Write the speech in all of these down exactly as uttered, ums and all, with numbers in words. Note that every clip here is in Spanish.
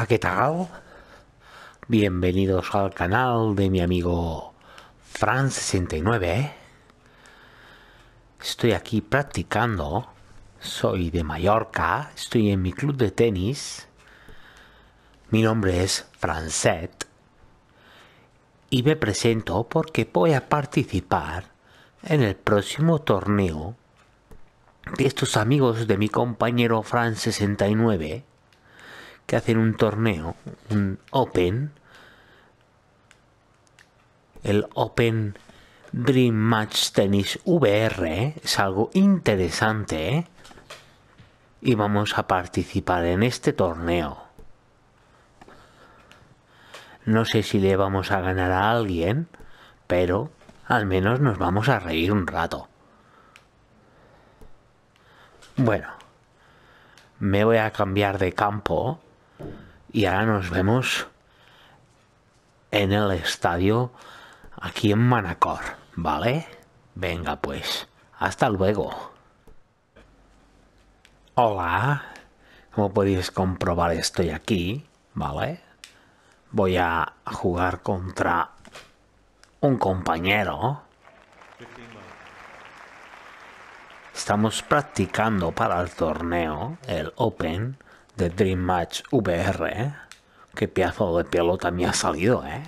¿qué tal? Bienvenidos al canal de mi amigo Fran sesenta y nueve. Estoy aquí practicando. Soy de Mallorca. Estoy en mi club de tenis. Mi nombre es Francet. Y me presento porque voy a participar en el próximo torneo de estos amigos de mi compañero Fran sesenta y nueve, que hacen un torneo, un Open, el Open Dream Match Tennis V R. Es algo interesante, ¿eh? Y vamos a participar en este torneo. No sé si le vamos a ganar a alguien, pero al menos nos vamos a reír un rato. Bueno, me voy a cambiar de campo y ahora nos vemos en el estadio aquí en Manacor, ¿vale? Venga pues, hasta luego. Hola, como podéis comprobar estoy aquí, ¿vale? Voy a jugar contra un compañero. Estamos practicando para el torneo, el Open de Dream Match V R. Qué pedazo de pelota me ha salido, ¿eh?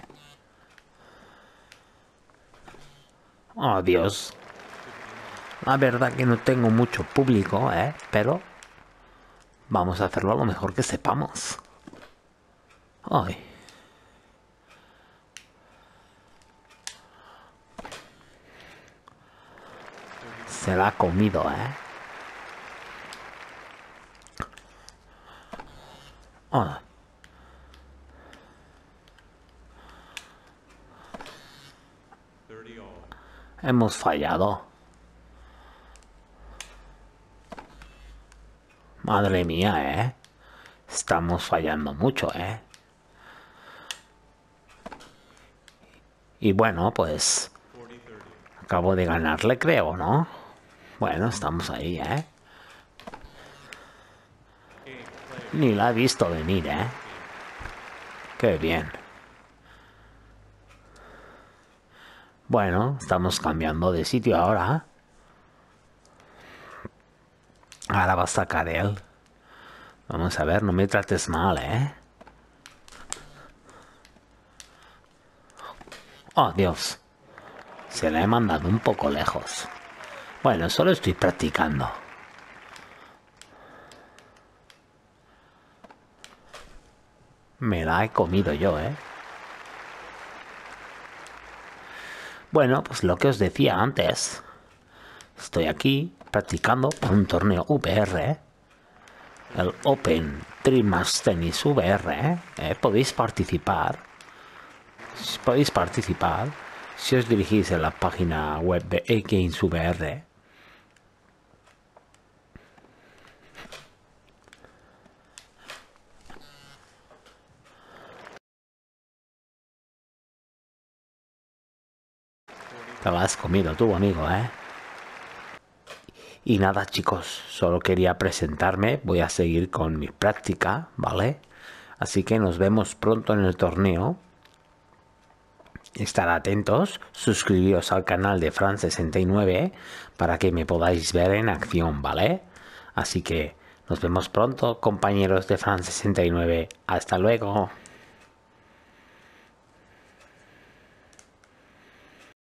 Oh, Dios. La verdad que no tengo mucho público, ¿eh? Pero vamos a hacerlo lo mejor que sepamos. Ay. Se la ha comido, ¿eh? Oh. Hemos fallado. Madre mía, ¿eh? Estamos fallando mucho, ¿eh? Y bueno, pues acabo de ganarle, creo, ¿no? Bueno, estamos ahí, ¿eh? Ni la he visto venir, ¿eh? Qué bien. Bueno, estamos cambiando de sitio ahora. Ahora va a sacar él. Vamos a ver, no me trates mal, ¿eh? Oh, Dios. Se la he mandado un poco lejos. Bueno, solo estoy practicando. Me la he comido yo, ¿eh? Bueno, pues lo que os decía antes. Estoy aquí practicando por un torneo V R. El Open Dream Match Tennis V R. ¿eh? Podéis participar. Podéis participar si os dirigís a la página web de eGames V R. Te la has comido tú, amigo, ¿eh? Y nada, chicos, solo quería presentarme. Voy a seguir con mi práctica, ¿vale? Así que nos vemos pronto en el torneo. Estar atentos, suscribiros al canal de Fran sesenta y nueve para que me podáis ver en acción, ¿vale? Así que nos vemos pronto, compañeros de Fran sesenta y nueve. Hasta luego.